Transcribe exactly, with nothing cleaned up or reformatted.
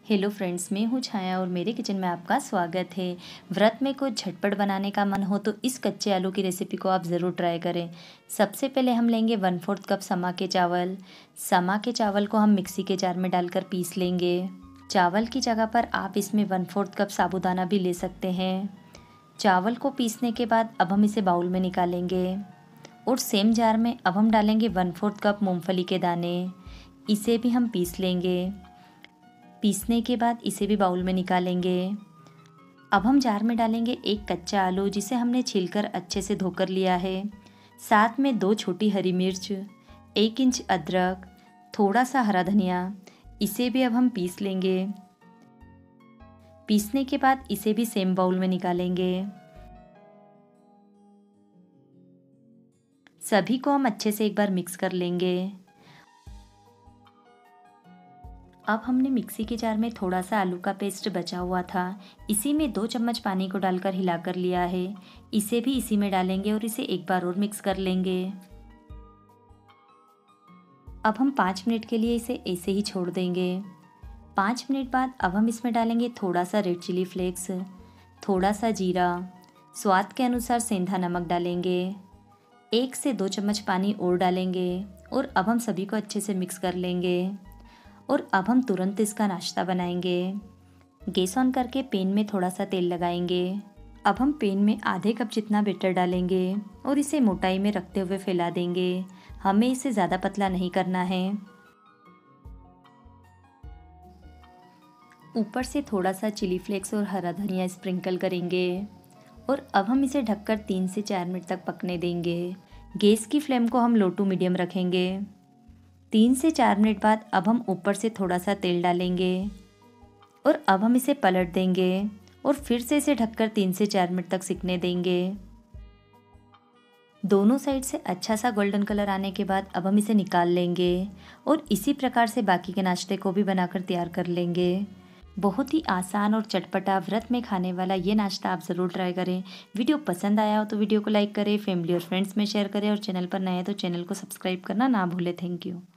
Hello friends, मैं हूँ छाया और मेरे किचन में आपका स्वागत है। व्रत में कुछ झटपट बनाने का मन हो तो इस कच्चे आलू की रेसिपी को आप ज़रूर ट्राई करें। सबसे पहले हम लेंगे वन फोर्थ कप समा के चावल। समा के चावल को हम मिक्सी के जार में डालकर पीस लेंगे। चावल की जगह पर आप इसमें वन फोर्थ कप साबूदाना भी ले सकते हैं। चावल को पीसने के बाद अब हम इसे बाउल में निकालेंगे और सेम जार में अब हम डालेंगे वन फोर्थ कप मूँगफली के दाने। इसे भी हम पीस लेंगे। पीसने के बाद इसे भी बाउल में निकालेंगे। अब हम जार में डालेंगे एक कच्चा आलू जिसे हमने छीलकर अच्छे से धोकर लिया है। साथ में दो छोटी हरी मिर्च, एक इंच अदरक, थोड़ा सा हरा धनिया। इसे भी अब हम पीस लेंगे। पीसने के बाद इसे भी सेम बाउल में निकालेंगे। सभी को हम अच्छे से एक बार मिक्स कर लेंगे। अब हमने मिक्सी के जार में थोड़ा सा आलू का पेस्ट बचा हुआ था, इसी में दो चम्मच पानी को डालकर हिलाकर लिया है। इसे भी इसी में डालेंगे और इसे एक बार और मिक्स कर लेंगे। अब हम पाँच मिनट के लिए इसे ऐसे ही छोड़ देंगे। पाँच मिनट बाद अब हम इसमें डालेंगे थोड़ा सा रेड चिली फ्लेक्स, थोड़ा सा जीरा, स्वाद के अनुसार सेंधा नमक डालेंगे। एक से दो चम्मच पानी और डालेंगे और अब हम सभी को अच्छे से मिक्स कर लेंगे। और अब हम तुरंत इसका नाश्ता बनाएंगे। गैस ऑन करके पैन में थोड़ा सा तेल लगाएंगे। अब हम पैन में आधे कप जितना बैटर डालेंगे और इसे मोटाई में रखते हुए फैला देंगे। हमें इसे ज़्यादा पतला नहीं करना है। ऊपर से थोड़ा सा चिली फ्लेक्स और हरा धनिया स्प्रिंकल करेंगे और अब हम इसे ढककर तीन से चार मिनट तक पकने देंगे। गैस की फ्लेम को हम लो टू मीडियम रखेंगे। तीन से चार मिनट बाद अब हम ऊपर से थोड़ा सा तेल डालेंगे और अब हम इसे पलट देंगे और फिर से इसे ढककर तीन से चार मिनट तक सिकने देंगे। दोनों साइड से अच्छा सा गोल्डन कलर आने के बाद अब हम इसे निकाल लेंगे और इसी प्रकार से बाकी के नाश्ते को भी बनाकर तैयार कर लेंगे। बहुत ही आसान और चटपटा व्रत में खाने वाला ये नाश्ता आप ज़रूर ट्राई करें। वीडियो पसंद आया हो तो वीडियो को लाइक करें, फैमिली और फ्रेंड्स में शेयर करें और चैनल पर नए हैं तो चैनल को सब्सक्राइब करना ना भूलें। Thank you.